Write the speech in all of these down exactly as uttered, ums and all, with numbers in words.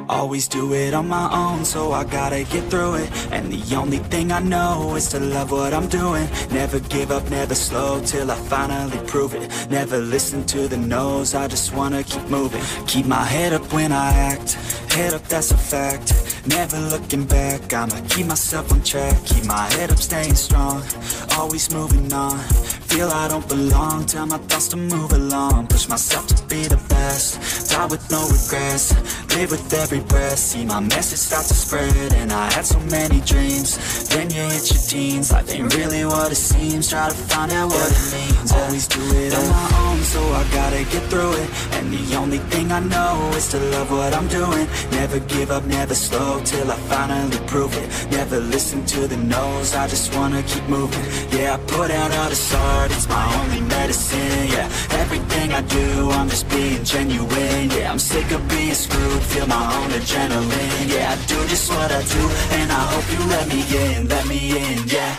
Always do it on my own, so I gotta get through it. And the only thing I know is to love what I'm doing. Never give up, never slow, till I finally prove it. Never listen to the no's, I just wanna keep moving. Keep my head up when I act, head up, that's a fact. Never looking back, I'ma keep myself on track. Keep my head up, staying strong, always moving on. Feel I don't belong, tell my thoughts to move along. Push myself to be the best, die with no regrets. Live with every breath, see my message start to spread. And I had so many dreams, then you hit your teens. Life ain't really what it seems, try to find out what it means. Always do it on my own, so I gotta get through it. And the only thing I know is to love what I'm doing. Never give up, never slow, till I finally prove it. Never listen to the no's, I just wanna keep moving. Yeah, I put out all this art, it's my only medicine. Yeah, everything I do, I'm just being genuine. Yeah, I'm sick of being screwed, feel my own adrenaline. Yeah, I do just what I do, and I hope you let me in, let me in, yeah.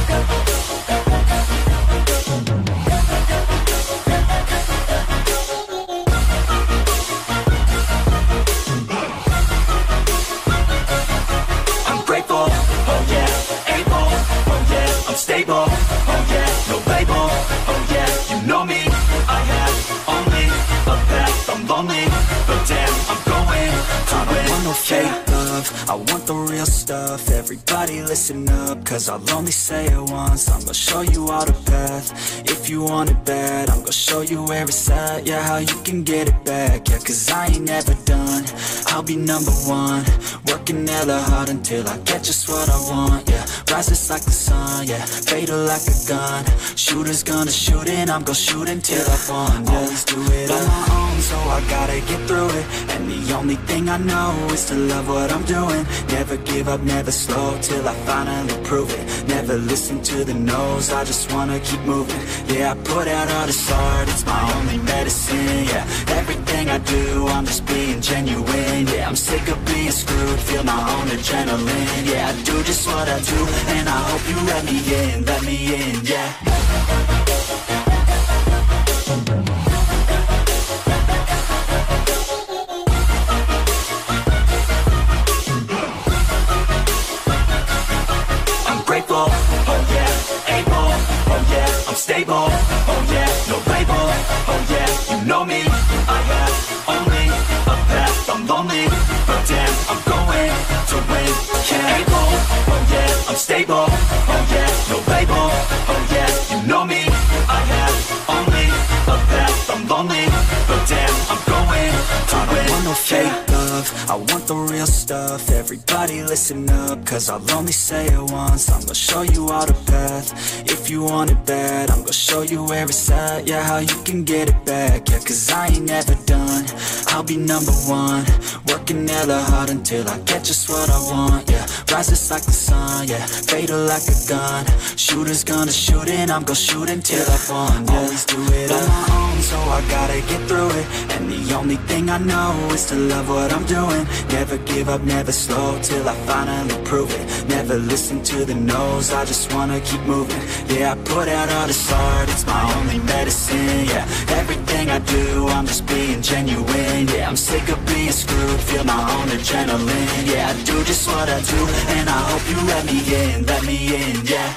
I'm grateful, oh yeah, able, oh yeah, I'm stable, oh yeah, no label, oh yeah, you know me, I have only a path, I'm lonely, but damn, I'm going to I don't want no fake love, I want the real stuff. Everybody listen up, cause I'll only say it once. I'm gonna show you all the path, if you want it bad. I'm gonna show you where it's at, yeah, how you can get it back. Yeah, cause I ain't never done, I'll be number one. Working hella hard until I get just what I want, yeah. Rises like the sun, yeah, fatal like a gun. Shooters gonna shoot and I'm gonna shoot until I won, yeah. Always do it on my own, so I gotta get through it. And the only thing I know is to love what I'm doing. Never give up, never slow, till I finally prove it. Never listen to the no's, I just wanna keep moving. Yeah, I put out all this art, it's my only medicine. Yeah, everything I do, I'm just being genuine. Yeah, I'm sick of being screwed, feel my own adrenaline. Yeah, I do just what I do, and I hope you let me in, let me in, yeah. Grateful, oh yeah, able, oh yeah, I'm stable, oh yeah, no label, oh yeah, you know me, I have only a path, I'm lonely, but damn, I'm going to win, yeah, able, oh yeah, I'm stable, oh yeah, no label, oh yeah, you know me, I have only a path, I'm lonely, but damn, I'm going to win. I don't want no fake love, I want the real stuff. Everybody listen up, cause I'll only say it once. I'm gonna show you all the path, if you want it bad. I'm gonna show you where it's at, yeah, how you can get it back. Yeah, cause I ain't never done, I'll be number one. Working hella hard until I get just what I want, yeah. Rises like the sun, yeah, fatal like a gun. Shooters gonna shoot and I'm gonna shoot until I won, yeah. Always do it on my own, so I gotta get through it. And the only thing I know is to love what I'm doing. Never give up, never slow, till I finally prove it. Never listen to the no's, I just wanna keep moving. Yeah, I put out all this art, it's my only medicine. Yeah, everything I do, I'm just being genuine. Yeah, I'm sick of being screwed, feel my own adrenaline. Yeah, I do just what I do, and I hope you let me in, let me in, yeah.